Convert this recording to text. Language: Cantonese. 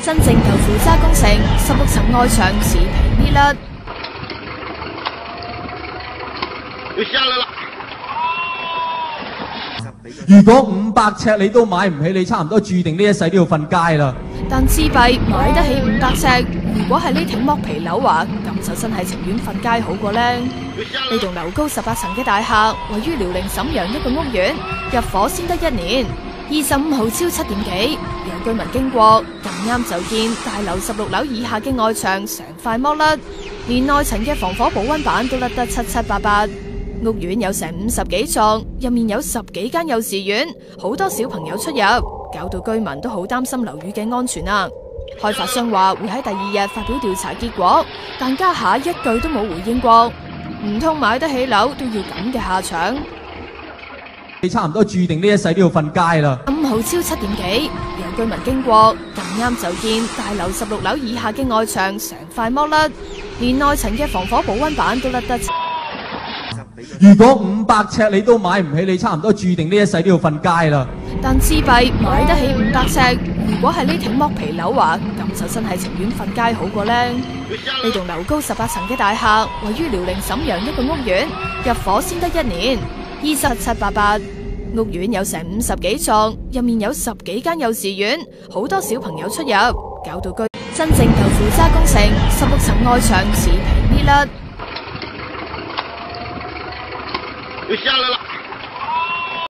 真正豆腐渣工程，16層外牆似皮搣甩。 要下來啦！ 如果500尺你都買唔起，你差唔多注定呢一世都要瞓街啦。 但自閉買得起500尺，如果係呢挺剝皮樓話，咁就真係情願瞓街好過呢。呢棟樓高18層嘅大廈，位於遼寧瀋陽一個屋苑，入伙先得1年。25號朝7點幾，有居民經過，咁啱就見大樓16樓以下嘅外牆成塊剝甩，連內層嘅防火保溫板都甩得七七八八。屋苑有成50幾幢，入面有10幾間幼稚園，好多小朋友出入，搞到居民都好擔心樓宇嘅安全啊！開發商話會喺第2日發表調查結果，但家下一句都冇回應過，唔通買得起樓都要咁嘅下場？ 你差唔多注定呢一世都要瞓街啦。 5號朝7點幾，有居民經過，咁啱就見大樓16樓以下嘅外牆成塊剝甩，連內層嘅防火保溫板都甩得。 如果500尺你都買唔起，你差唔多注定呢一世都要瞓街啦。 但自閉買得起500尺，如果係呢挺剝皮樓話，咁就真係情願瞓街好過呢。呢棟樓高18層嘅大廈，位於遼寧瀋陽一個屋苑，入伙先得1年，2788。屋苑有成50幾幢，入面有10幾間幼稚園，好多小朋友出入，搞到真正豆腐渣工程，16層外牆似皮搣甩。 要下來啦！